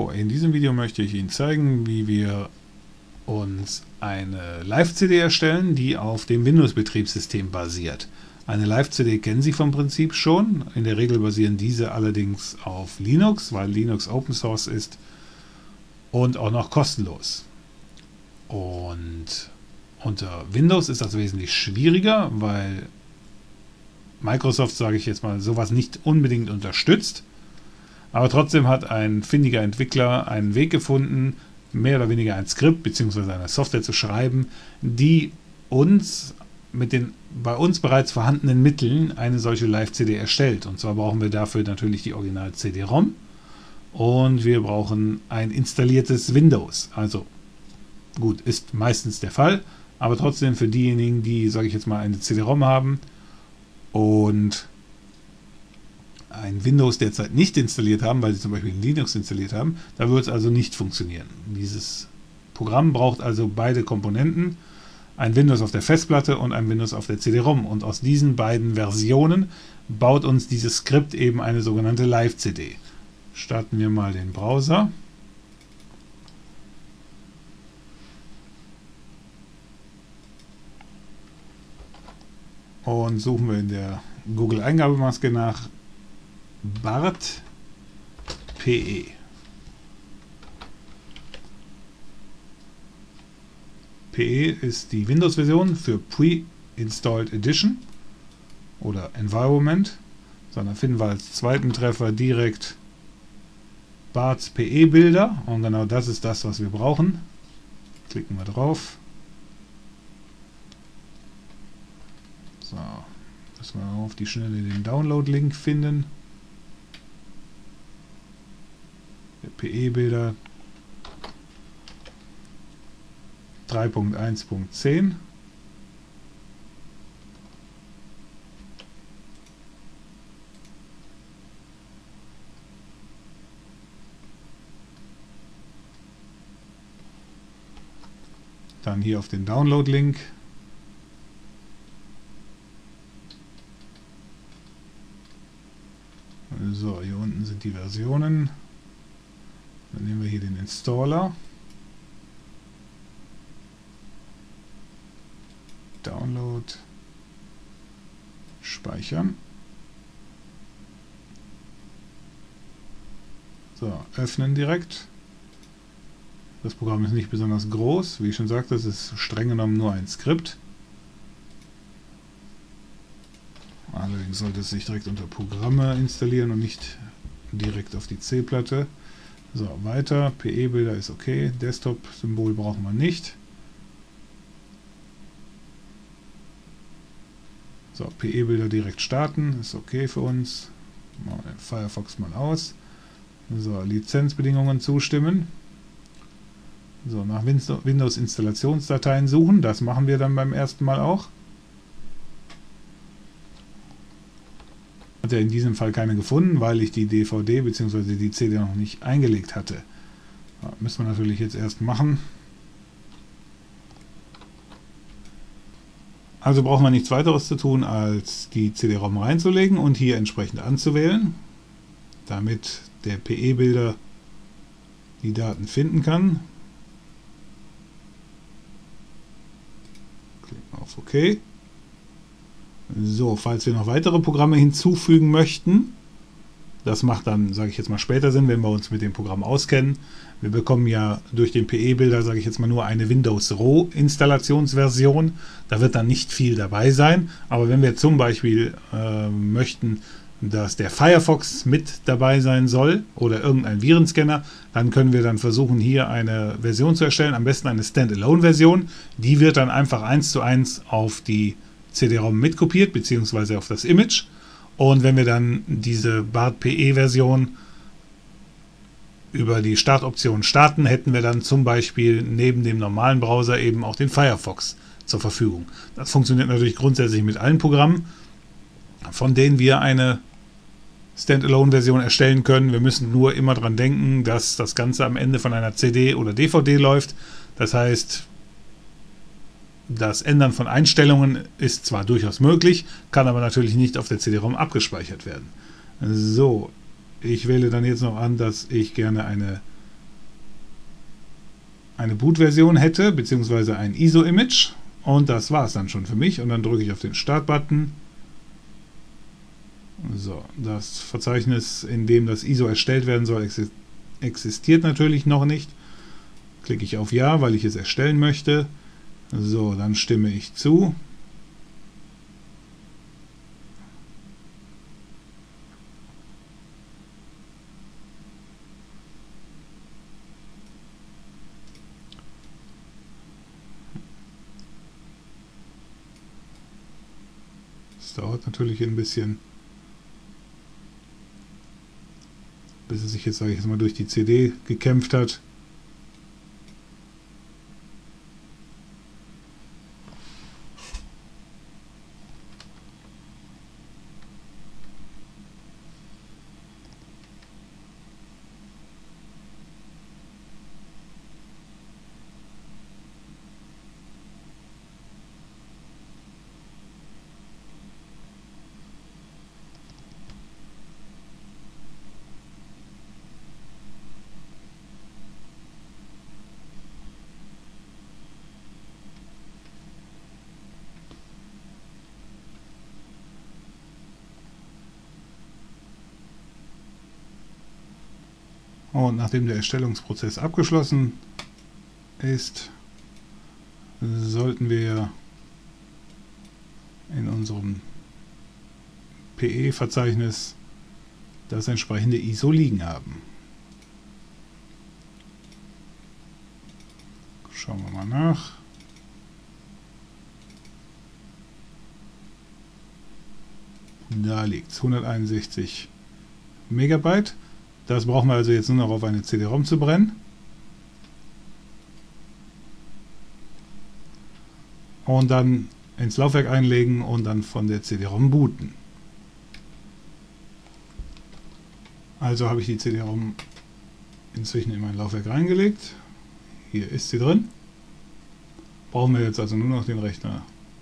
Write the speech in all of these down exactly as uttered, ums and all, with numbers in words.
Hallo, in diesem Video möchte ich Ihnen zeigen, wie wir uns eine Live-C D erstellen, die auf dem Windows-Betriebssystem basiert. Eine Live-C D kennen Sie vom Prinzip schon. In der Regel basieren diese allerdings auf Linux, weil Linux Open Source ist und auch noch kostenlos. Und unter Windows ist das wesentlich schwieriger, weil Microsoft, sage ich jetzt mal, sowas nicht unbedingt unterstützt. Aber trotzdem hat ein findiger Entwickler einen Weg gefunden, mehr oder weniger ein Skript bzw. eine Software zu schreiben, die uns mit den bei uns bereits vorhandenen Mitteln eine solche Live-C D erstellt. Und zwar brauchen wir dafür natürlich die Original-C D-ROM und wir brauchen ein installiertes Windows. Also gut, ist meistens der Fall, aber trotzdem für diejenigen, die, sage ich jetzt mal, eine C D-ROM haben und ein Windows derzeit nicht installiert haben, weil sie zum Beispiel Linux installiert haben, da wird es also nicht funktionieren. Dieses Programm braucht also beide Komponenten, ein Windows auf der Festplatte und ein Windows auf der C D-ROM. Und aus diesen beiden Versionen baut uns dieses Skript eben eine sogenannte Live-C D. Starten wir mal den Browser. Und suchen wir in der Google-Eingabemaske nach Bart P E. P E ist die Windows-Version für Pre-Installed Edition oder Environment. Sondern finden wir als zweiten Treffer direkt Barts P E-Bilder. Und genau das ist das, was wir brauchen. Klicken wir drauf. So, müssen wir auf die Schnelle den Download-Link finden. P E-Bilder drei Punkt eins Punkt zehn. Dann hier auf den Download-Link. So, hier unten sind die Versionen. Dann nehmen wir hier den Installer. Download. Speichern. So, öffnen direkt. Das Programm ist nicht besonders groß. Wie ich schon sagte, es ist streng genommen nur ein Skript. Allerdings sollte es sich direkt unter Programme installieren und nicht direkt auf die C-Platte. So, weiter. P E-Bilder ist okay. Desktop-Symbol brauchen wir nicht. So, P E-Bilder direkt starten. Ist okay für uns. Machen wir den Firefox mal aus. So, Lizenzbedingungen zustimmen. So, nach Windows-Installationsdateien suchen. Das machen wir dann beim ersten Mal auch. Hat er in diesem Fall keine gefunden, weil ich die D V D bzw. die C D noch nicht eingelegt hatte. Ja, müssen wir natürlich jetzt erst machen. Also brauchen wir nichts weiteres zu tun, als die C D-ROM reinzulegen und hier entsprechend anzuwählen, damit der P E-Bilder die Daten finden kann. Klicken auf OK. So, falls wir noch weitere Programme hinzufügen möchten, das macht dann, sage ich jetzt mal, später Sinn, wenn wir uns mit dem Programm auskennen. Wir bekommen ja durch den P E-Bilder, sage ich jetzt mal, nur eine Windows-Roh-Installationsversion. Da wird dann nicht viel dabei sein. Aber wenn wir zum Beispiel äh, möchten, dass der Firefox mit dabei sein soll oder irgendein Virenscanner, dann können wir dann versuchen, hier eine Version zu erstellen, am besten eine Standalone-Version. Die wird dann einfach eins zu eins auf die C D-ROM mitkopiert, beziehungsweise auf das Image. Und wenn wir dann diese Bart P E-Version über die Startoption starten, hätten wir dann zum Beispiel neben dem normalen Browser eben auch den Firefox zur Verfügung. Das funktioniert natürlich grundsätzlich mit allen Programmen, von denen wir eine Standalone-Version erstellen können. Wir müssen nur immer dran denken, dass das Ganze am Ende von einer C D oder D V D läuft. Das heißt, das Ändern von Einstellungen ist zwar durchaus möglich, kann aber natürlich nicht auf der C D-ROM abgespeichert werden. So, ich wähle dann jetzt noch an, dass ich gerne eine eine Boot-Version hätte, beziehungsweise ein I S O-Image. Und das war es dann schon für mich. Und dann drücke ich auf den Start-Button. So, das Verzeichnis, in dem das I S O erstellt werden soll, existiert natürlich noch nicht. Klicke ich auf Ja, weil ich es erstellen möchte. So, dann stimme ich zu. Das dauert natürlich ein bisschen, bis es sich jetzt, sage ich jetzt mal, durch die C D gekämpft hat. Und nachdem der Erstellungsprozess abgeschlossen ist, sollten wir in unserem P E-Verzeichnis das entsprechende I S O liegen haben. Schauen wir mal nach. Da liegt es, hunderteinundsechzig Megabyte. Das brauchen wir also jetzt nur noch auf eine C D-ROM zu brennen. Und dann ins Laufwerk einlegen und dann von der C D-ROM booten. Also habe ich die C D-ROM inzwischen in mein Laufwerk reingelegt. Hier ist sie drin. Brauchen wir jetzt also nur noch den Rechner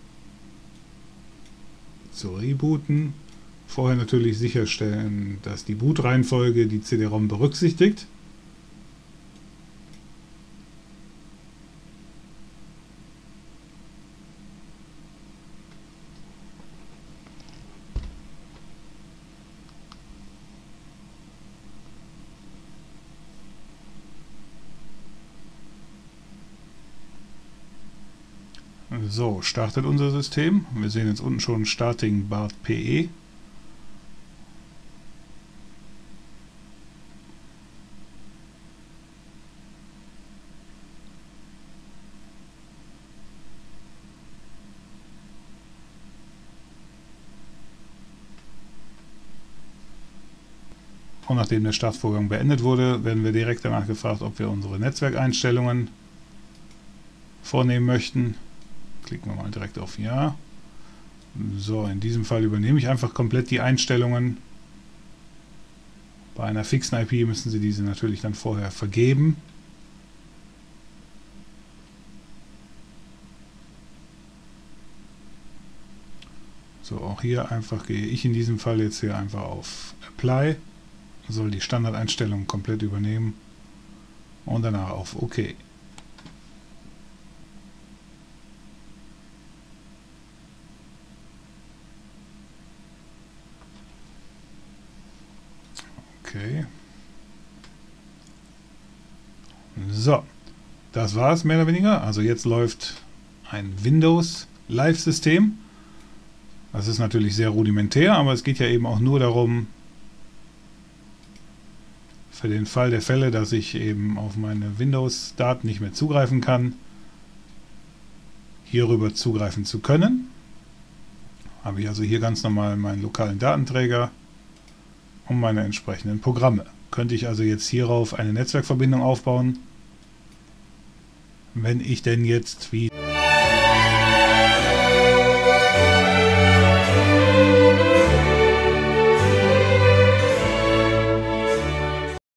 zu rebooten. Vorher natürlich sicherstellen, dass die Bootreihenfolge die C D-ROM berücksichtigt. So, startet unser System. Wir sehen jetzt unten schon Starting Bart P E. Und nachdem der Startvorgang beendet wurde, werden wir direkt danach gefragt, ob wir unsere Netzwerkeinstellungen vornehmen möchten. Klicken wir mal direkt auf Ja. So, in diesem Fall übernehme ich einfach komplett die Einstellungen. Bei einer fixen I P müssen Sie diese natürlich dann vorher vergeben. So, auch hier einfach gehe ich in diesem Fall jetzt hier einfach auf Apply. Soll die Standardeinstellungen komplett übernehmen und danach auf OK. Okay. So, das war es mehr oder weniger. Also jetzt läuft ein Windows Live-System. Das ist natürlich sehr rudimentär, aber es geht ja eben auch nur darum, für den Fall der Fälle, dass ich eben auf meine Windows-Daten nicht mehr zugreifen kann, hierüber zugreifen zu können. Habe ich also hier ganz normal meinen lokalen Datenträger und meine entsprechenden Programme. Könnte ich also jetzt hierauf eine Netzwerkverbindung aufbauen, wenn ich denn jetzt wie